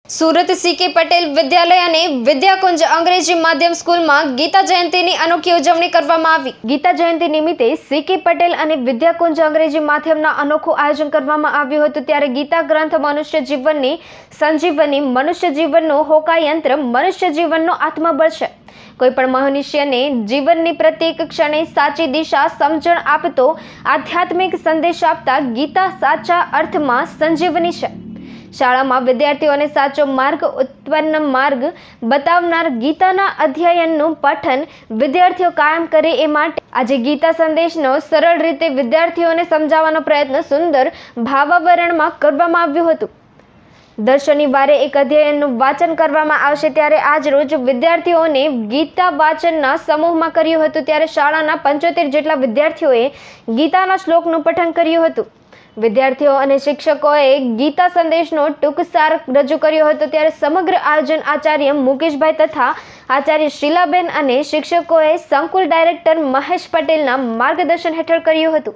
Surat CK Patel વિદ્યાલય અને વિદ્યાકુંજ અંગ્રેજી માધ્યમ સ્કૂલમાં ગીતા જયંતીની અનોખી ઉજવણી કરવામાં આવી। ગીતા જયંતી નિમિત્તે સીકે પટેલ અને વિદ્યાકુંજ અંગ્રેજી માધ્યમના અનોખું આયોજન કરવામાં આવ્યું હતું। ત્યારે ગીતા ગ્રંથ મનુષ્ય જીવનની સંજીવની, મનુષ્ય જીવનનું હોકાયંત્ર, મનુષ્ય જીવનનો આત્મબળ છે। કોઈપણ મનુષ્યને જીવનની પ્રત્યેક ક્ષણે સાચી દિશા, સમજણ આપતો આધ્યાત્મિક સંદેશ આપતા ગીતા સાચા અર્થમાં સંજીવની છે। શાળામાં વિદ્યાર્થીઓને સાચો માર્ગ, ઉત્પન્ન માર્ગ બતાવનાર ગીતાના અધ્યયનનું પઠન વિદ્યાર્થીઓ કાયમ કરે એ માટે આજે ગીતા સંદેશનો સરળ રીતે વિદ્યાર્થીઓને સમજાવવાનો પ્રયત્ન સુંદર ભાવાવરણમાં કરવામાં આવ્યું હતું। દર શનિવારે એક અધ્યયનનું વાંચન કરવામાં આવશે। ત્યારે આજ રોજ વિદ્યાર્થીઓને ગીતા વાંચનના સમૂહમાં કર્યું હતું। ત્યારે શાળાના 75 જેટલા વિદ્યાર્થીઓએ ગીતાના શ્લોકનું પઠન કર્યું હતું। વિદ્યાર્થીઓ અને શિક્ષકોએ ગીતા સંદેશનો ટૂંક સાર રજૂ કર્યો હતો। ત્યારે સમગ્ર આયોજન આચાર્ય મુકેશભાઈ તથા આચાર્ય શીલાબેન અને શિક્ષકોએ સંકુલ ડાયરેક્ટર મહેશ પટેલના માર્ગદર્શન હેઠળ કર્યું હતું।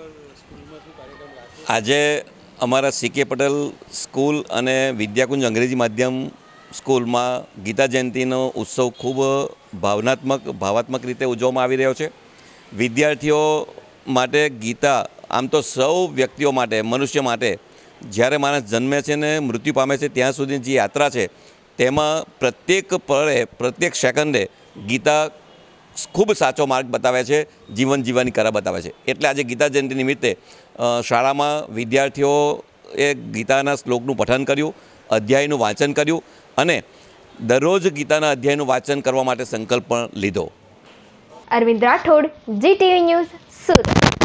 આજે અમારા સીકે પટેલ સ્કૂલ અને વિદ્યાકુંજ અંગ્રેજી માધ્યમ સ્કૂલમાં ગીતા જયંતિનો ઉત્સવ ખૂબ ભાવાત્મક રીતે ઉજવવામાં આવી રહ્યો છે। વિદ્યાર્થીઓ માટે ગીતા આમ તો સૌ વ્યક્તિઓ માટે, મનુષ્ય માટે જ્યારે માણસ જન્મે છે ને મૃત્યુ પામે છે ત્યાં સુધીની જે યાત્રા છે તેમાં પ્રત્યેક પળે, પ્રત્યેક સેકન્ડે ગીતા ખૂબ સાચો માર્ગ બતાવે છે, જીવન જીવવાની કળા બતાવે છે। એટલે આજે ગીતા જયંતિ નિમિત્તે શાળામાં વિદ્યાર્થીઓએ ગીતાના શ્લોકનું પઠન કર્યું, અધ્યાયનું વાંચન કર્યું અને દરરોજ ગીતાના અધ્યાયનું વાંચન કરવા માટે સંકલ્પ પણ લીધો। Arvind Rathod, GTV news, Surat.